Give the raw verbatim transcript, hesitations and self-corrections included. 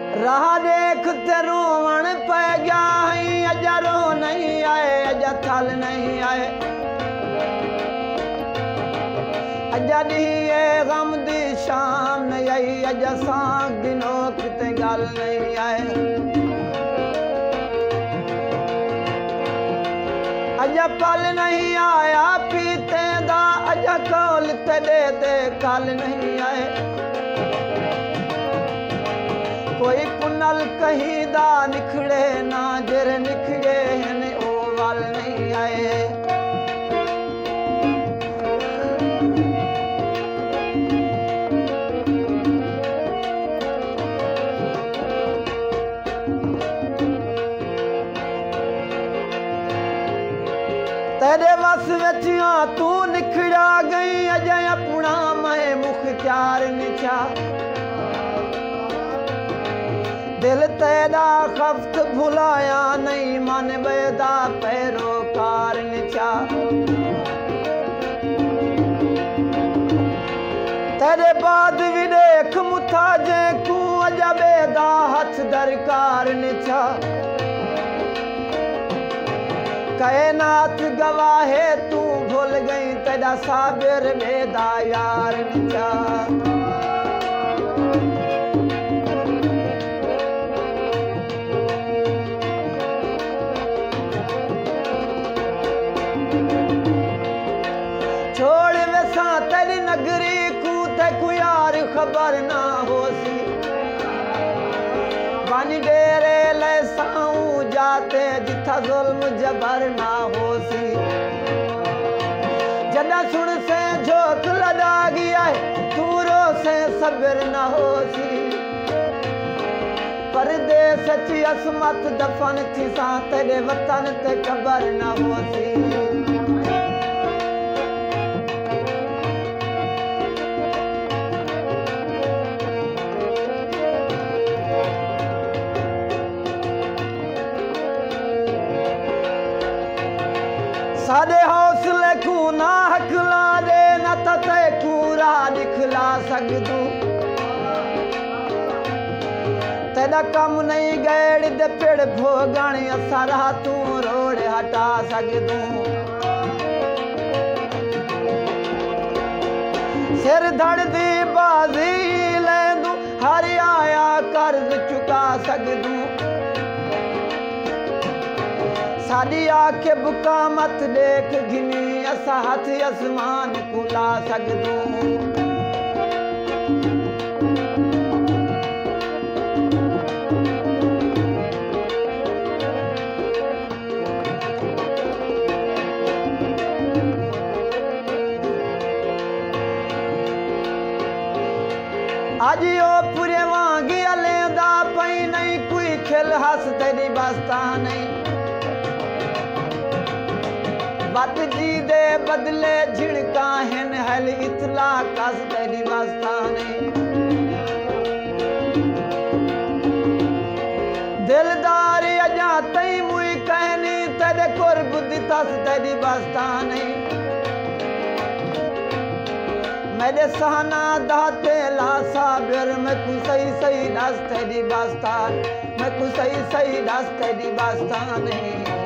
राह देख ते रोवण पै गया है अजा रो नहीं आए अजा थल नहीं आए अजा दी गम दी शाम नहीं आई अजा सांग दिनों किते गल नहीं आए अजा पल नहीं आया पीते दा अजा कौल ते दे दे कल नहीं आए कोई पुनल कहीं दा निखड़े ना जर निखड़े हैं ओ वाल नहीं आए तेरे वस विचिया तू निखड़ा गई अजय अपना मैं मुख्तार निचा दिल तेरा खफ्त भुलाया नहीं मन बेदा पैरोकार निचा तेरे बाद भी देख मुथा जे कू अजा बेदा हथ दरकार निचा कायनात गवाहे तू भूल गई तेरा साबिर बेदा यार निचा तेरी नगरी कू ते को यार खबर ना होसी बन डेरे ले साऊं जाते जिथा जुल्म जबर ना होसी जदा सुन से झोंक लदा गया दूरों से सब्र ना होसी परदेस ची असमत दफन थी सा तेरे वतन ते कबर ना होसी सादे हौसले को ना हकला दे न तते पूरा दिखला सकदू तेरा कम नहीं गैड़ दे पेड़ भोगण असरा तू रोड़ हटा सकदू सिर धड़ दी बाजी ले दू हर आया कर्ज चुका सकदू साड़ी आके बुका मत देख घिनी असा हाथ आसमान कुला सकदू आज ओ पूरे वांगी अलेंदा पई नहीं कोई खिल हस तेरी बस्ता नहीं बात जी दे बदले झिड़का हिन हल इतला कस तेरी वास्ता नहीं दिलदार अजा तई मुई कहनी तेरे कुर्ब दितस तेरी वास्ता नहीं मेरे सहना दाते ला साबिर मैं को सही सही दस तेरी वास्ता मैं को सही सही दस तेरी वास्ता नहीं